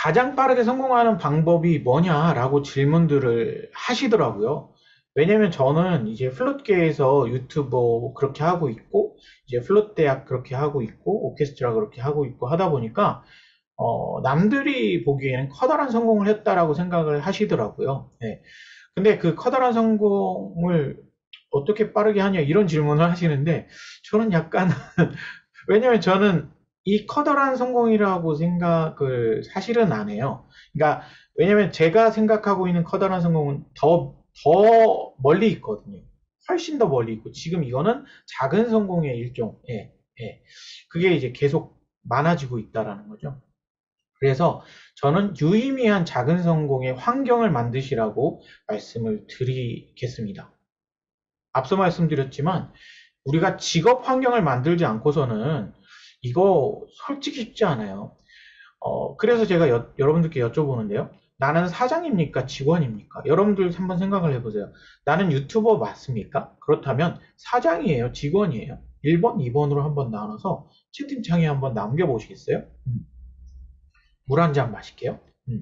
가장 빠르게 성공하는 방법이 뭐냐라고 질문들을 하시더라고요. 왜냐면 저는 이제 플룻계에서 유튜버 그렇게 하고 있고, 이제 플룻 대학 그렇게 하고 있고, 오케스트라 그렇게 하고 있고 하다 보니까, 남들이 보기에는 커다란 성공을 했다라고 생각을 하시더라고요. 네. 근데 그 커다란 성공을 어떻게 빠르게 하냐 이런 질문을 하시는데, 저는 약간 왜냐면 저는 이 커다란 성공이라고 생각을 사실은 안 해요. 그러니까 왜냐면 제가 생각하고 있는 커다란 성공은 더 멀리 있거든요. 훨씬 더 멀리 있고 지금 이거는 작은 성공의 일종. 예, 예. 그게 이제 계속 많아지고 있다라는 거죠. 그래서 저는 유의미한 작은 성공의 환경을 만드시라고 말씀을 드리겠습니다. 앞서 말씀드렸지만 우리가 직업 환경을 만들지 않고서는 이거 솔직히 쉽지 않아요. 그래서 제가 여러분들께 여쭤보는데요. 나는 사장입니까? 직원입니까? 여러분들 한번 생각을 해보세요. 나는 유튜버 맞습니까? 그렇다면 사장이에요? 직원이에요? 1번, 2번으로 한번 나눠서 채팅창에 한번 남겨보시겠어요? 물 한 잔 마실게요.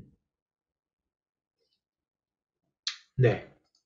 네.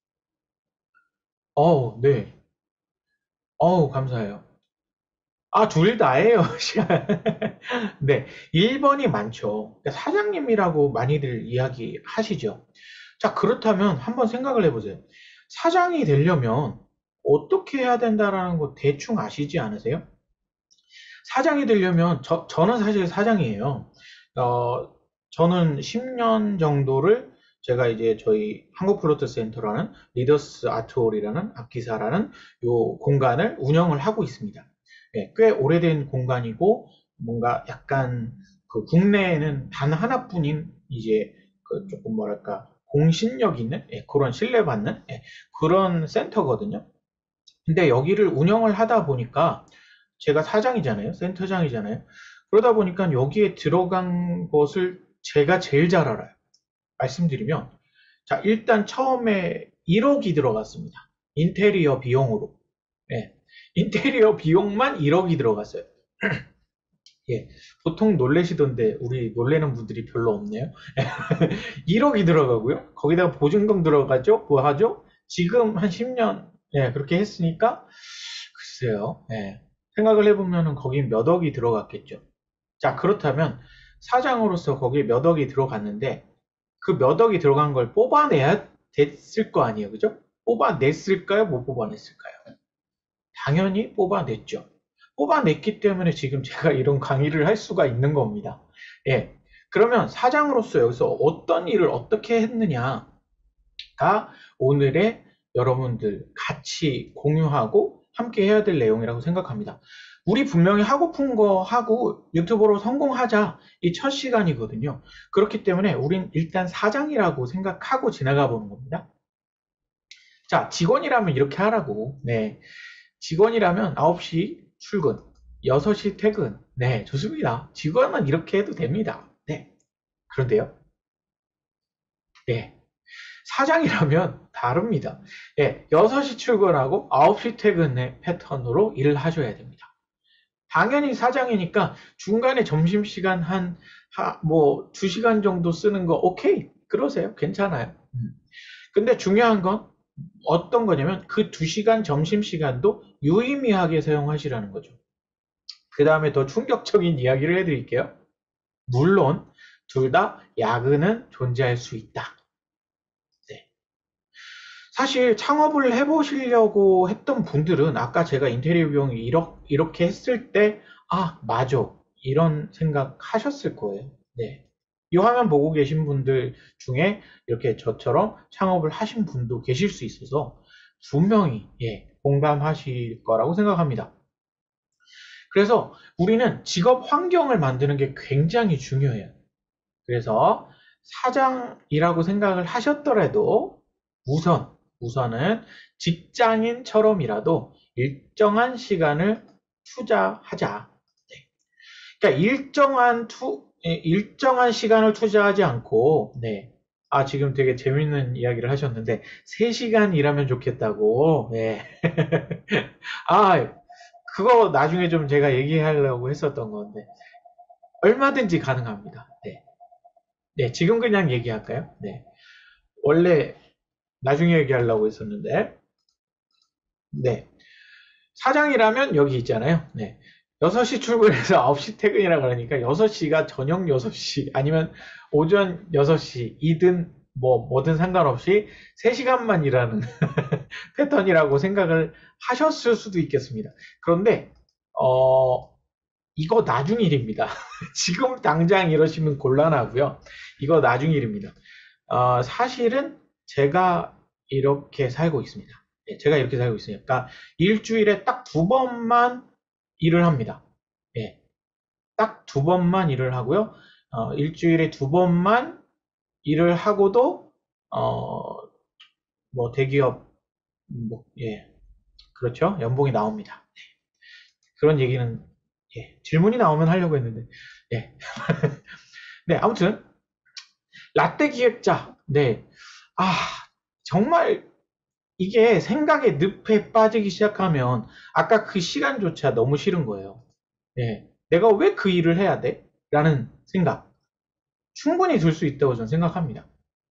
네. 감사해요. 아, 둘 다예요. 네. 1번이 많죠. 그러니까 사장님이라고 많이들 이야기하시죠. 자, 그렇다면 한번 생각을 해보세요. 사장이 되려면 어떻게 해야 된다라는 거 대충 아시지 않으세요? 사장이 되려면 저는 사실 사장이에요. 어, 저는 10년 정도를 제가 이제 저희 한국플루트센터라는 리더스 아트홀이라는 악기사라는 요 공간을 운영을 하고 있습니다. 예, 꽤 오래된 공간이고 뭔가 약간 그 국내에는 단 하나뿐인 이제 그 조금 뭐랄까 공신력 있는 그런 신뢰받는 그런 센터거든요. 근데 여기를 운영을 하다 보니까 제가 사장이잖아요. 센터장이잖아요. 그러다 보니까 여기에 들어간 것을 제가 제일 잘 알아요. 말씀드리면, 자, 일단 처음에 1억이 들어갔습니다. 인테리어 비용으로. 예. 인테리어 비용만 1억이 들어갔어요. 예. 보통 놀래시던데, 우리 놀래는 분들이 별로 없네요. 1억이 들어가고요. 거기다가 보증금 들어가죠? 뭐 하죠? 지금 한 10년, 그렇게 했으니까, 글쎄요. 생각을 해보면 거기 몇 억이 들어갔겠죠. 자, 그렇다면 사장으로서 거기에 몇 억이 들어갔는데 그 몇 억이 들어간 걸 뽑아내야 됐을 거 아니에요. 그죠? 뽑아냈을까요? 못 뽑아냈을까요? 당연히 뽑아냈죠. 뽑아냈기 때문에 지금 제가 이런 강의를 할 수가 있는 겁니다. 예. 그러면 사장으로서 여기서 어떤 일을 어떻게 했느냐가 오늘의 여러분들 같이 공유하고 함께 해야 될 내용이라고 생각합니다. 우리 분명히 하고픈 거 하고 유튜버로 성공하자 이 첫 시간이거든요. 그렇기 때문에 우린 일단 사장이라고 생각하고 지나가 보는 겁니다. 자, 직원이라면 이렇게 하라고. 네. 직원이라면 9시 출근, 6시 퇴근. 네, 좋습니다. 직원은 이렇게 해도 됩니다. 네. 그런데요. 네. 사장이라면 다릅니다. 예, 6시 출근하고 9시 퇴근의 패턴으로 일을 하셔야 됩니다. 당연히 사장이니까 중간에 점심시간 뭐, 2시간 정도 쓰는 거, 오케이. 그러세요. 괜찮아요. 근데 중요한 건 어떤 거냐면 그 2시간 점심시간도 유의미하게 사용하시라는 거죠. 그 다음에 더 충격적인 이야기를 해드릴게요. 물론, 둘 다 야근은 존재할 수 있다. 네. 사실 창업을 해보시려고 했던 분들은 아까 제가 인테리어 비용이 이렇게 했을 때, 아, 맞아. 이런 생각 하셨을 거예요. 네. 이 화면 보고 계신 분들 중에 이렇게 저처럼 창업을 하신 분도 계실 수 있어서 분명히, 공감하실 거라고 생각합니다. 그래서 우리는 직업 환경을 만드는 게 굉장히 중요해요. 그래서 사장이라고 생각을 하셨더라도 우선은 직장인처럼이라도 일정한 시간을 투자하자. 네. 그러니까 일정한 시간을 투자하지 않고, 네. 아, 지금 되게 재밌는 이야기를 하셨는데, 3시간 일하면 좋겠다고, 네. 아, 그거 나중에 좀 제가 얘기하려고 했었던 건데, 얼마든지 가능합니다. 네. 네, 지금 그냥 얘기할까요? 네. 원래 나중에 얘기하려고 했었는데, 네. 사장이라면 여기 있잖아요. 네. 6시 출근해서 9시 퇴근이라 그러니까 6시가 저녁 6시 아니면 오전 6시이든 뭐든 상관없이 3시간만 일하는 패턴이라고 생각을 하셨을 수도 있겠습니다. 그런데 어, 이거 나중 일입니다. 지금 당장 이러시면 곤란하고요. 이거 나중 일입니다. 사실은 제가 이렇게 살고 있습니다. 예, 제가 이렇게 살고 있으니까 그러니까 일주일에 딱 2번만 일을 합니다. 예, 딱 2번만 일을 하고요. 일주일에 2번만 일을 하고도 뭐 대기업 예, 그렇죠. 연봉이 나옵니다. 그런 얘기는 질문이 나오면 하려고 했는데 예. 네, 아무튼 라떼 기획자. 네. 아, 정말 이게 생각의 늪에 빠지기 시작하면 아까 그 시간조차 너무 싫은 거예요. 예. 내가 왜 그 일을 해야 돼? 라는 생각. 충분히 들 수 있다고 저는 생각합니다.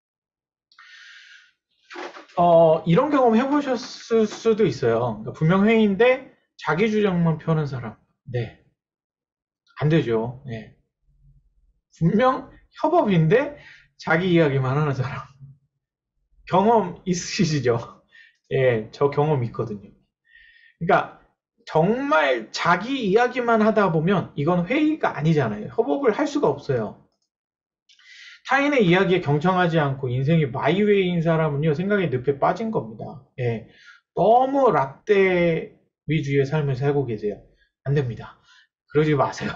이런 경험 해보셨을 수도 있어요. 그러니까 분명 회의인데 자기 주장만 펴는 사람. 네. 안 되죠. 예. 분명 협업인데 자기 이야기만 하는 사람. 경험 있으시죠? 예, 저 경험 있거든요. 그러니까 정말 자기 이야기만 하다 보면 이건 회의가 아니잖아요. 협업을 할 수가 없어요. 타인의 이야기에 경청하지 않고 인생이 마이웨이인 사람은요, 생각의 늪에 빠진 겁니다. 예. 너무 라떼 위주의 삶을 살고 계세요. 안 됩니다. 그러지 마세요.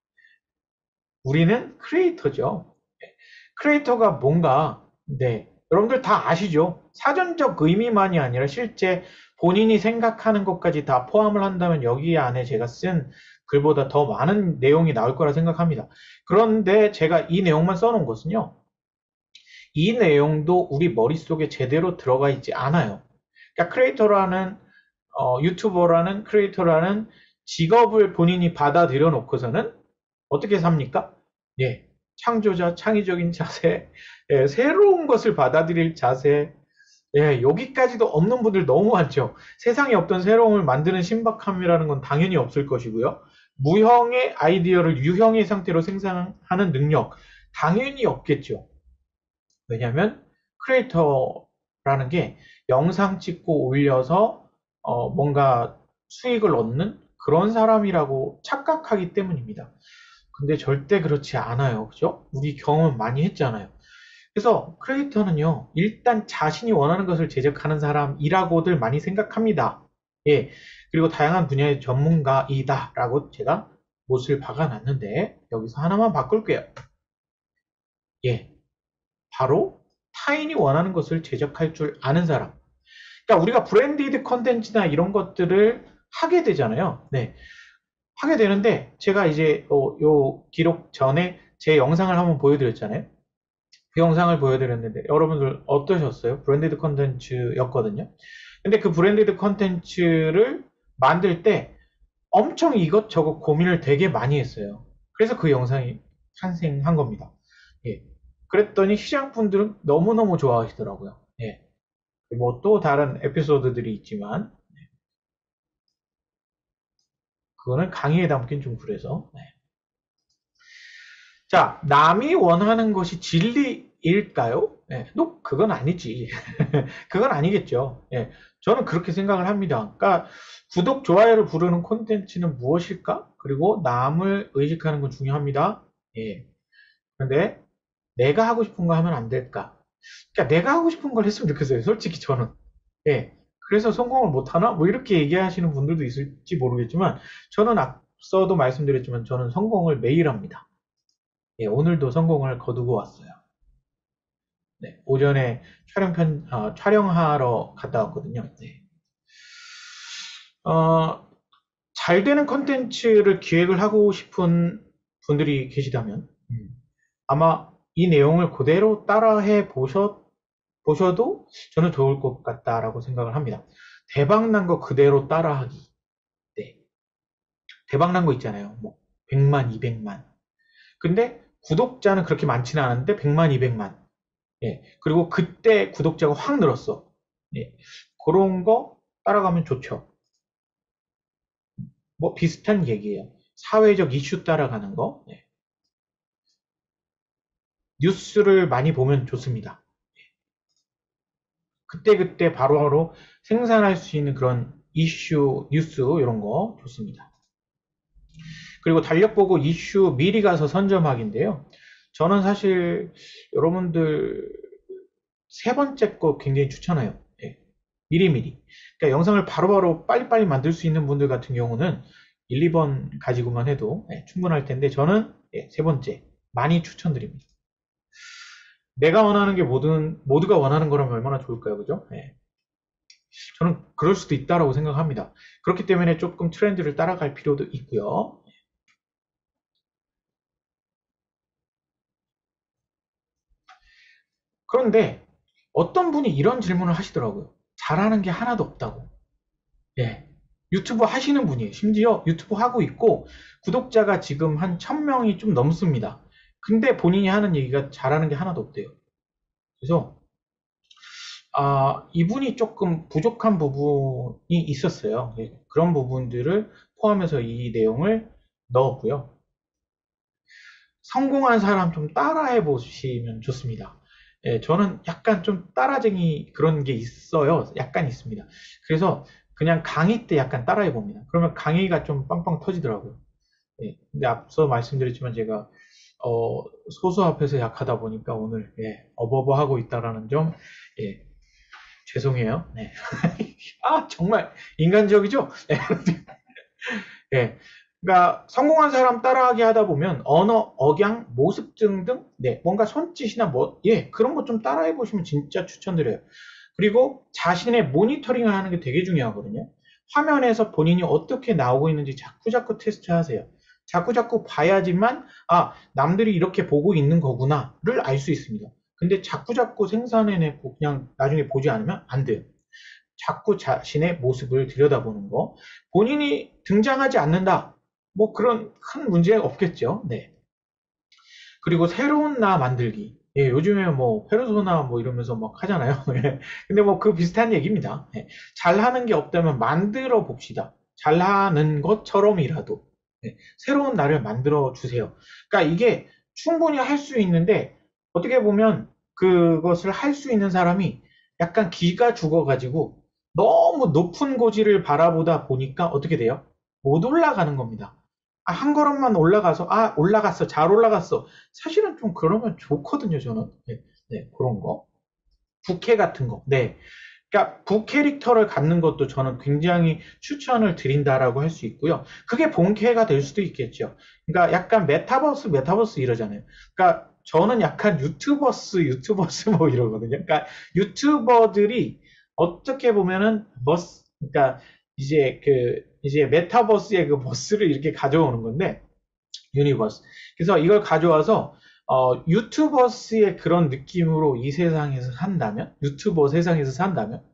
우리는 크리에이터죠. 예. 크리에이터가 뭔가, 네. 여러분들 다 아시죠? 사전적 의미만이 아니라 실제 본인이 생각하는 것까지 다 포함을 한다면 여기 안에 제가 쓴 글보다 더 많은 내용이 나올 거라 생각합니다. 그런데 제가 이 내용만 써놓은 것은요. 이 내용도 우리 머릿속에 제대로 들어가 있지 않아요. 그러니까 크리에이터라는 유튜버라는 크리에이터라는 직업을 본인이 받아들여 놓고서는 어떻게 삽니까? 예, 창조자, 창의적인 자세, 예, 새로운 것을 받아들일 자세, 예, 여기까지도 없는 분들 너무 많죠. 세상에 없던 새로움을 만드는 신박함이라는 건 당연히 없을 것이고요. 무형의 아이디어를 유형의 상태로 생산하는 능력, 당연히 없겠죠. 왜냐하면 크리에이터라는 게 영상 찍고 올려서 뭔가 수익을 얻는 그런 사람이라고 착각하기 때문입니다. 근데 절대 그렇지 않아요. 그죠? 우리 경험 많이 했잖아요. 그래서 크리에이터는요, 일단 자신이 원하는 것을 제작하는 사람이라고들 많이 생각합니다. 예. 그리고 다양한 분야의 전문가이다라고 제가 못을 박아놨는데, 여기서 하나만 바꿀게요. 예. 바로 타인이 원하는 것을 제작할 줄 아는 사람. 그러니까 우리가 브랜디드 컨텐츠나 이런 것들을 하게 되잖아요. 네. 하게 되는데 제가 이제 요 기록 전에 제 영상을 한번 보여드렸잖아요. 그 영상을 보여드렸는데 여러분들 어떠셨어요? 브랜디드 컨텐츠였거든요. 근데 그 브랜디드 컨텐츠를 만들 때 엄청 이것저것 고민을 되게 많이 했어요. 그래서 그 영상이 탄생한 겁니다. 예. 그랬더니 시장분들은 너무너무 좋아하시더라고요. 예. 뭐 또 다른 에피소드들이 있지만 그거는 강의에 담긴 좀 그래서 네. 자, 남이 원하는 것이 진리일까요? 네, 그건 아니지. 그건 아니겠죠. 예, 저는 그렇게 생각을 합니다. 그러니까 구독, 좋아요를 부르는 콘텐츠는 무엇일까? 그리고 남을 의식하는 건 중요합니다. 예. 근데 내가 하고 싶은 거 하면 안 될까? 그러니까 내가 하고 싶은 걸 했으면 좋겠어요. 솔직히 저는. 예. 그래서 성공을 못하나? 뭐 이렇게 얘기하시는 분들도 있을지 모르겠지만 저는 앞서도 말씀드렸지만 저는 성공을 매일 합니다. 예, 오늘도 성공을 거두고 왔어요. 네, 오전에 촬영하러 갔다 왔거든요. 네. 어, 잘 되는 컨텐츠를 기획을 하고 싶은 분들이 계시다면, 아마 이 내용을 그대로 따라해 보셔도 저는 좋을 것 같다라고 생각을 합니다. 대박난 거 그대로 따라하기. 네. 대박난 거 있잖아요. 뭐, 100만, 200만. 근데 구독자는 그렇게 많지는 않은데 100만, 200만. 예. 그리고 그때 구독자가 확 늘었어. 예. 그런 거 따라가면 좋죠. 뭐 비슷한 얘기예요. 사회적 이슈 따라가는 거. 예. 뉴스를 많이 보면 좋습니다. 그때그때 바로바로 생산할 수 있는 그런 이슈, 뉴스 이런 거 좋습니다. 그리고 달력 보고 이슈 미리 가서 선점하기인데요. 저는 사실 여러분들 세 번째 거 굉장히 추천해요. 예. 미리미리. 그러니까 영상을 바로바로 빨리빨리 만들 수 있는 분들 같은 경우는 1, 2번 가지고만 해도 충분할 텐데 저는 세 번째 많이 추천드립니다. 내가 원하는 게 모두가 원하는 거라면 얼마나 좋을까요? 그죠? 저는 그럴 수도 있다라고 생각합니다. 그렇기 때문에 조금 트렌드를 따라갈 필요도 있고요. 그런데 어떤 분이 이런 질문을 하시더라고요. 잘하는 게 하나도 없다고. 예. 유튜브 하시는 분이에요. 심지어 유튜브 하고 있고 구독자가 지금 한 1000명이 좀 넘습니다. 근데 본인이 하는 얘기가 잘하는 게 하나도 없대요. 그래서 이분이 조금 부족한 부분이 있었어요. 예, 그런 부분들을 포함해서 이 내용을 넣었고요. 성공한 사람 좀 따라해 보시면 좋습니다. 예, 저는 약간 좀 따라쟁이 그런 게 있어요. 약간 있습니다. 그래서 그냥 강의 때 약간 따라해 봅니다. 그러면 강의가 좀 빵빵 터지더라고요. 예, 근데 앞서 말씀드렸지만 제가 소수 앞에서 약하다 보니까 오늘 어버버하고 있다라는 점 죄송해요. 네. 정말 인간적이죠? 예. 그러니까 성공한 사람 따라하기 하다 보면 언어, 억양, 모습 등등 뭔가 손짓이나 그런 거 좀 따라해 보시면 진짜 추천드려요. 그리고 자신의 모니터링을 하는 게 되게 중요하거든요. 화면에서 본인이 어떻게 나오고 있는지 자꾸자꾸 테스트하세요. 자꾸자꾸 봐야지만 남들이 이렇게 보고 있는 거구나를 알 수 있습니다. 근데 자꾸자꾸 생산해내고 그냥 나중에 보지 않으면 안 돼요. 자꾸 자신의 모습을 들여다보는 거. 본인이 등장하지 않는다. 뭐 그런 큰 문제 없겠죠. 네. 그리고 새로운 나 만들기. 예, 요즘에 뭐 페르소나 뭐 이러면서 막 하잖아요. 예. 근데 뭐 그 비슷한 얘기입니다. 예. 잘하는 게 없다면 만들어 봅시다. 잘하는 것처럼이라도 새로운 나를 만들어 주세요. 그러니까 이게 충분히 할 수 있는데 어떻게 보면 그것을 할 수 있는 사람이 약간 기가 죽어가지고 너무 높은 고지를 바라보다 보니까 어떻게 돼요? 못 올라가는 겁니다. 한 걸음만 올라가서 올라갔어, 잘 올라갔어. 사실은 좀 그러면 좋거든요, 저는. 네, 그런 거. 부캐 같은 거. 네. 그러니까 부캐릭터를 갖는 것도 저는 굉장히 추천을 드린다라고 할 수 있고요. 그게 본캐가 될 수도 있겠죠. 그러니까 약간 메타버스 이러잖아요. 그러니까 저는 약간 유튜버스 뭐 이러거든요. 그러니까 유튜버들이 어떻게 보면은 그러니까 이제 메타버스의 그 버스를 이렇게 가져오는 건데, 유니버스. 그래서 이걸 가져와서 유튜버스의 그런 느낌으로 이 세상에서 산다면, 유튜버 세상에서 산다면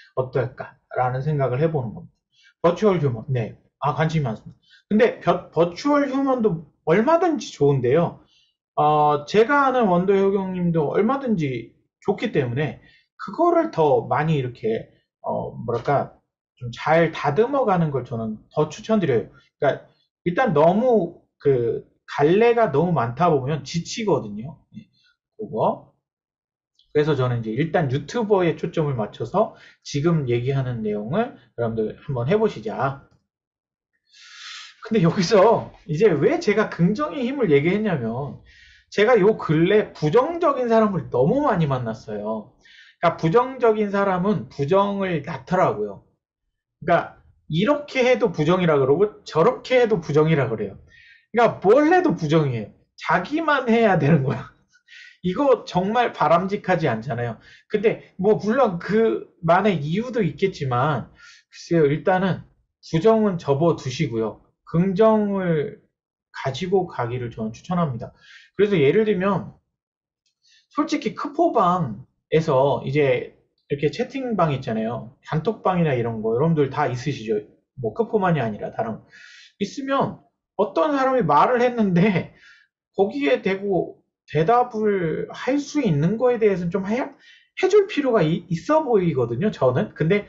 어떨까라는 생각을 해보는 겁니다. 버추얼 휴먼, 네, 관심이 많습니다. 근데 버추얼 휴먼도 얼마든지 좋은데요. 제가 아는 원더 효경님도 얼마든지 좋기 때문에 그거를 더 많이 이렇게 뭐랄까 좀 잘 다듬어 가는 걸 저는 더 추천드려요. 그러니까 일단 너무 갈래가 너무 많다 보면 지치거든요. 그거. 그래서 저는 이제 일단 유튜버에 초점을 맞춰서 지금 얘기하는 내용을 여러분들 한번 해보시자. 근데 여기서 이제 왜 제가 긍정의 힘을 얘기했냐면 제가 요 근래 부정적인 사람을 너무 많이 만났어요. 그러니까 부정적인 사람은 부정을 낳더라고요. 그러니까 이렇게 해도 부정이라 그러고 저렇게 해도 부정이라 그래요. 그러니까 뭘 해도 부정이에요. 자기만 해야 되는 거야. 이거 정말 바람직하지 않잖아요. 근데 뭐 물론 그만의 이유도 있겠지만 글쎄요. 일단은 부정은 접어두시고요. 긍정을 가지고 가기를 저는 추천합니다. 그래서 예를 들면 솔직히 크포방에서 이제 이렇게 채팅방 있잖아요. 단톡방이나 이런 거 여러분들 다 있으시죠? 뭐 크포만이 아니라 다른 있으면 어떤 사람이 말을 했는데 거기에 대고 대답을 할 수 있는 거에 대해서는 좀 해줄 필요가 있어 보이거든요, 저는. 근데,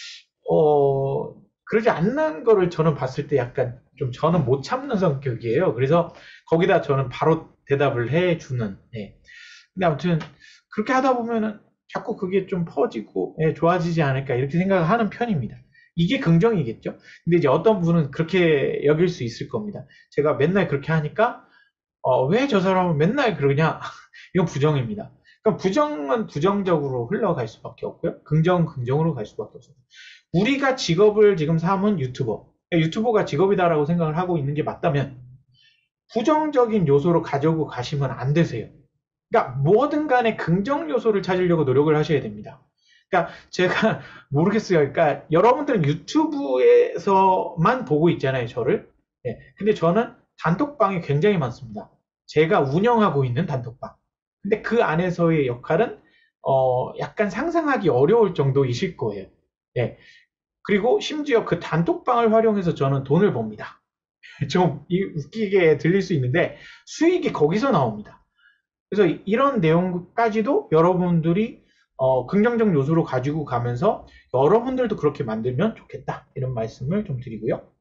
그러지 않는 거를 저는 봤을 때 약간 좀 저는 못 참는 성격이에요. 그래서 거기다 저는 바로 대답을 해주는, 예. 근데 아무튼, 그렇게 하다 보면은 자꾸 그게 좀 퍼지고, 예, 좋아지지 않을까, 이렇게 생각을 하는 편입니다. 이게 긍정이겠죠? 근데 이제 어떤 분은 그렇게 여길 수 있을 겁니다. 제가 맨날 그렇게 하니까, 왜 저 사람은 맨날 그러냐? 이건 부정입니다. 그럼 부정은 부정적으로 흘러갈 수밖에 없고요. 긍정은 긍정으로 갈 수밖에 없어요. 우리가 직업을 지금 삼은 유튜버, 유튜버가 직업이다라고 생각을 하고 있는 게 맞다면 부정적인 요소로 가지고 가시면 안 되세요. 그러니까 뭐든 간에 긍정 요소를 찾으려고 노력을 하셔야 됩니다. 그러니까 제가 모르겠어요. 그러니까 여러분들은 유튜브에서만 보고 있잖아요, 저를. 네. 근데 저는 단톡방이 굉장히 많습니다. 제가 운영하고 있는 단톡방. 근데 그 안에서의 역할은 약간 상상하기 어려울 정도이실 거예요. 네. 그리고 심지어 그 단톡방을 활용해서 저는 돈을 법니다. 좀 웃기게 들릴 수 있는데 수익이 거기서 나옵니다. 그래서 이런 내용까지도 여러분들이 긍정적 요소로 가지고 가면서 여러분들도 그렇게 만들면 좋겠다. 이런 말씀을 좀 드리고요.